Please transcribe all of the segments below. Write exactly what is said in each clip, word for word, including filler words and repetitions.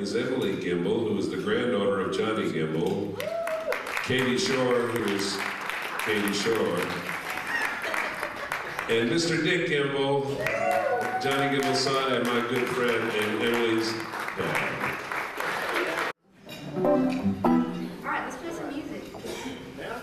is Emily Gimble, who is the granddaughter of Johnny Gimble. Katie Shore, who is Katie Shore. And Mister Dick Gimble, Johnny Gimble's son, and my good friend, and Emily's dad. All right, let's play some music. Yeah?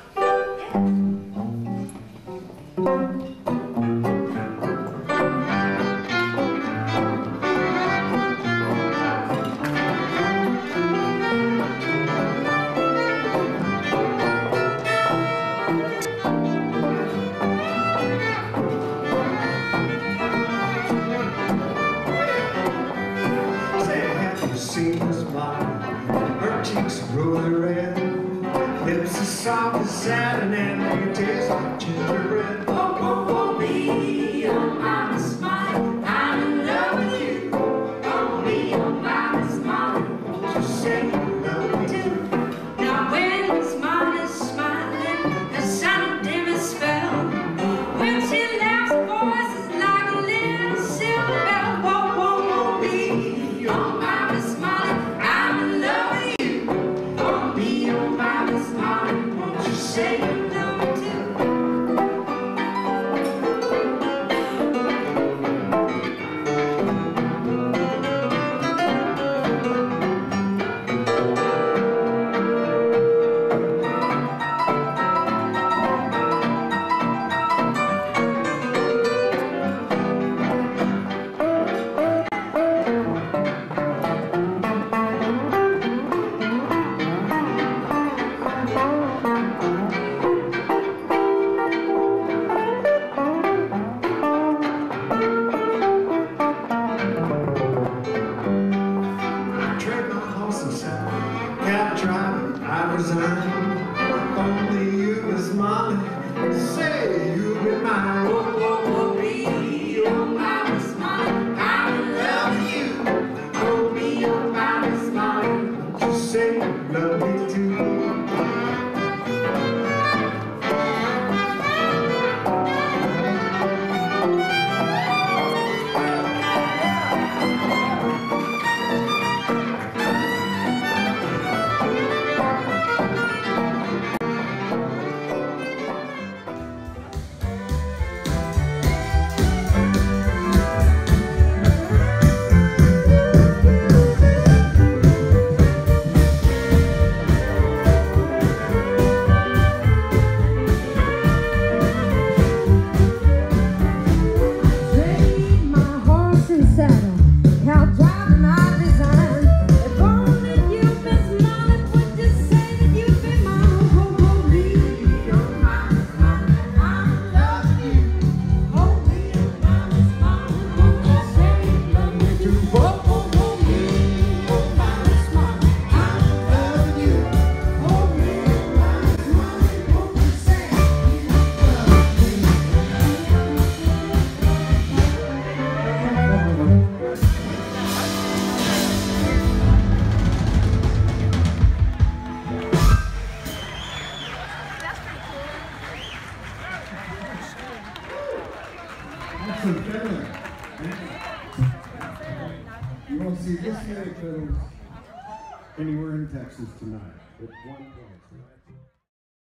Her cheeks rosy red, lips as soft as satin, and they taste like gingerbread. Oh, oh, oh, me, oh, mama, smile, I'm in love with you. Oh, me, oh, mama, smile, won't you say you love me too? Now when Miss Mama's smiling, the sun dim is spell. When she laughs, her voice is like a little silver bell. Oh, oh, oh, me, oh, mama, smiling, I'm in love with you. Oh, me, oh, mama, smiling, won't you say you love me too? I resign. If only you was Molly, say you'd be mine. Oh, oh, oh, me, oh, mama, smile, I'm in love with you. Oh, me, oh, mama, smile, won't you say you love me too? You won't see this many fiddles anywhere in Texas tonight. It's one place.